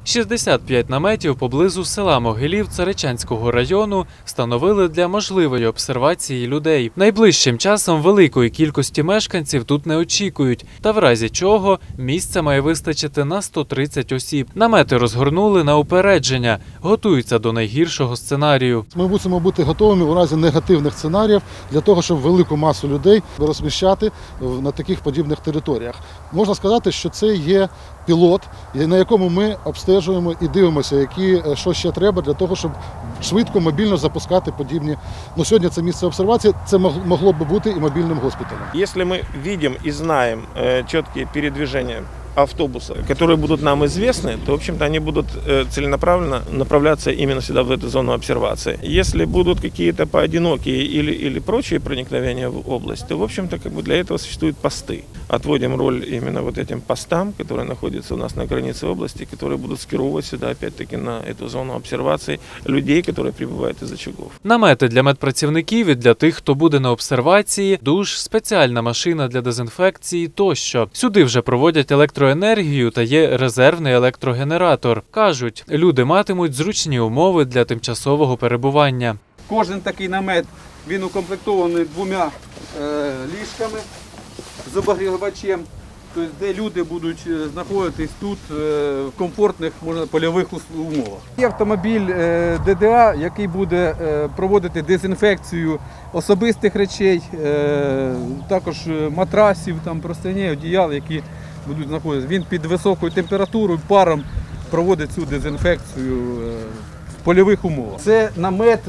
65 наметів поблизу села Могилів Царичанського району встановили для можливої обсервації людей. Найближчим часом великої кількості мешканців тут не очікують, та в разі чого місця має вистачити на 130 осіб. Намети розгорнули на упередження, готуються до найгіршого сценарію. Ми мусимо бути готовими у разі негативних сценаріїв для того, щоб велику масу людей розміщати на таких подібних територіях. Можна сказати, що це є пілот, на якому ми обстежуємо і дивимося, що ще треба для того, щоб швидко, мобільно запускати подібні. Сьогодні це місце обсервації, це могло б бути і мобільним госпіталем. Якщо ми бачимо і знаємо чіткі передвиження автобуса, которые будут нам известны, то, в общем-то, они будут целенаправленно направляться именно сюда, в эту зону обсервации. Если будут какие-то поодинокие или прочие проникновения в область, то, в общем-то, для этого существуют посты. Отводим роль именно вот этим постам, которые находятся у нас на границе области, которые будут скеровывать сюда, опять-таки, на эту зону обсервации людей, которые прибывают из очагов. Намети для медпрацівників і для тих, хто буде на обсервації, душ, спеціальна машина для дезінфекції тощо. Сюди вже проводять електроенергію та є резервний електрогенератор. Кажуть, люди матимуть зручні умови для тимчасового перебування. Кожен такий намет, він укомплектований 2 ліжками з обігрівачем, тобто де люди будуть знаходитись тут в комфортних польових умовах. Є автомобіль ДДА, який буде проводити дезінфекцію особистих речей, також матрасів, простиней, одіял, які будуть знаходитися. Він під високою температурою, паром проводить цю дезінфекцію в польових умовах. Це намет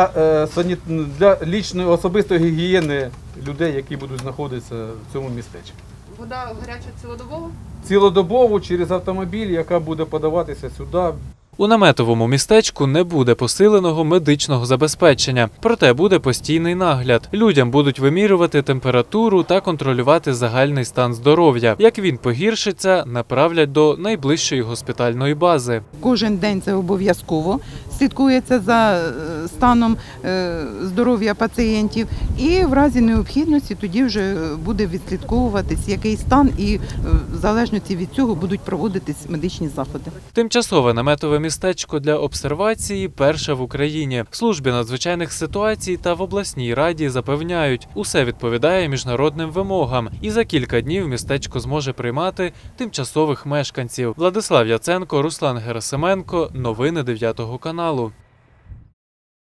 для лічної особистої гігієни людей, які будуть знаходитися в цьому містечку. Вода гаряча цілодобово? Цілодобово через автомобіль, яка буде подаватися сюди. У наметовому містечку не буде посиленого медичного забезпечення, проте буде постійний нагляд. Людям будуть вимірювати температуру та контролювати загальний стан здоров'я. Як він погіршиться, направлять до найближчої госпітальної бази. Кожен день це обов'язково слідкується за станом здоров'я пацієнтів і в разі необхідності тоді вже буде відслідковуватись, який стан, і в залежності від цього будуть проводитись медичні заходи. Тимчасове наметове містечко для обсервації перше в Україні. В службі надзвичайних ситуацій та в обласній раді запевняють, усе відповідає міжнародним вимогам. І за кілька днів містечко зможе приймати тимчасових мешканців. Владислав Яценко, Руслан Герасименко. Новини 9 каналу.